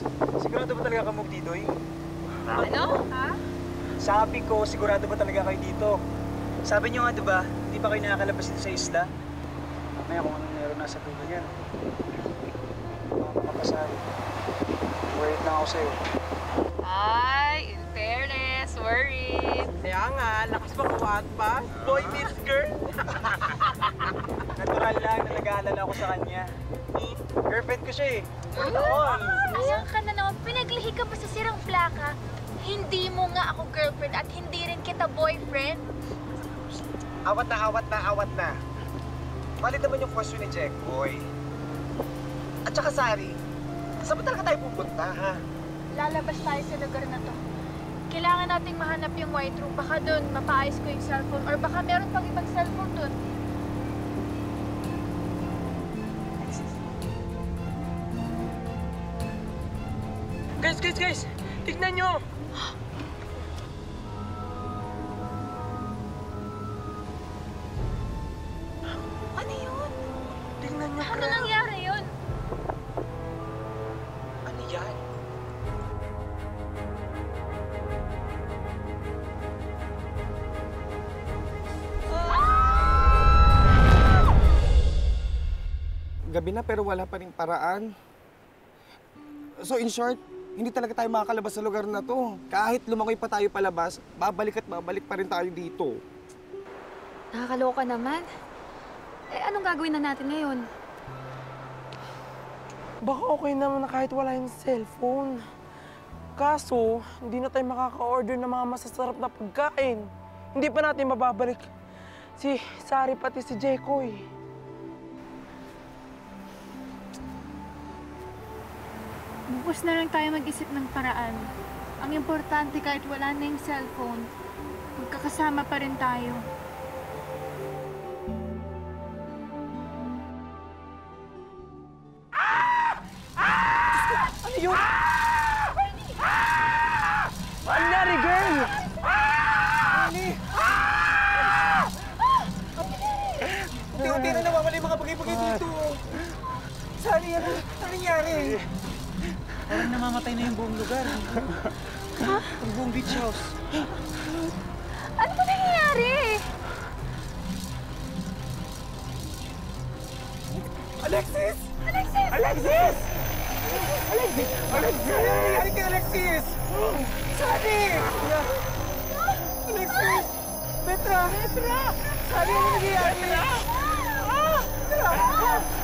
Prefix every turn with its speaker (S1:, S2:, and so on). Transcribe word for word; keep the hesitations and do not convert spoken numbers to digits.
S1: sigurado ba talaga ka move dito eh?
S2: Ano? Ha?
S1: Sabi ko, sigurado ba talaga kayo dito? Sabi niyo nga, di ba, hindi pa kayo nakakalabas dito sa isla? Mamaya kung anong meron nasa dulo yan. Mga makapasari. Worried na ako sa'yo.
S2: Ay, in fairness, worried.
S3: Kaya nga, lakas makuhaan pa. Boy meets girl.
S1: Natural lang na nag-aalala ako sa kanya. Girlfriend ko siya eh.
S4: Ayan ka na naman, pinaglihi ka pa sa sirang plaka. Hindi mo nga ako girlfriend at hindi rin kita boyfriend.
S5: Awat na, awat na, awat na. Valid naman yung question ni Jekboy. At saka, Sari, saan ba talaga tayo pupunta, ha?
S4: Lalabas tayo sa lugar na to. Kailangan nating mahanap yung white room. Baka doon, mapaayos ko yung cellphone. Or baka meron pang ibang cellphone doon.
S3: Guys, guys, guys! Tignan nyo!
S4: Ano yun?
S3: Tignan nyo,
S4: Ano
S3: pre.
S4: nangyari yun?
S5: Ano yan?
S6: Gabi na pero wala pa rin paraan. So in short, hindi talaga tayo makakalabas sa lugar na to. Kahit lumangoy pa tayo palabas, babalik at babalik pa rin tayo dito.
S7: Nakakaloka naman. Eh, anong gagawin na natin ngayon?
S3: Baka okay naman na kahit wala yung cellphone. Kaso, hindi na tayo makaka-order ng mga masasarap na pagkain. Hindi pa natin mababalik si Sari pati si Jekoy.
S4: Bukos na lang tayo mag-isip ng paraan. Ang importante kahit wala na yung cellphone, magkakasama pa rin tayo.
S3: Ano yun? Ano nangyari, girl?
S1: Unti-unti na nawawala yung mga bagay-bagay dito. Sali, ano? Ano nangyari? Parang namamatay na yung buong lugar. Ha? Ang buong beach house.
S4: Ano ba nangyayari?
S1: Alexis!
S4: Alexis!
S1: Alexis! Alexis! Alexis! Ano nangyari kay Alexis? Sali! Alexis! Petra! Petra! Sali, ano nangyayari? Petra! Petra!